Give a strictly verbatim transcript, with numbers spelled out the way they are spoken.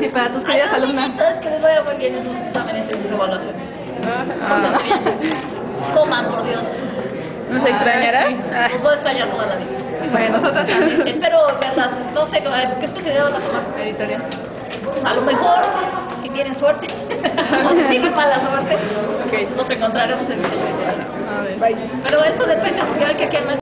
y para tus queridas alumnas. Sabes que les vaya muy bien en sus exámenes y sus evaluaciones. Ah. Coman, por Dios. ¿Nos extrañará? Ah. Nos voy a extrañar toda la vida. Bueno, nosotros también. Espero verlas, no sé, ¿qué especialidad van a tomar? Editorial. A lo mejor, si tienen suerte, o si tienen mala suerte, Okay. nos encontraremos en el editorial. A ver, bye. Pero eso depende, porque hay que aquí hay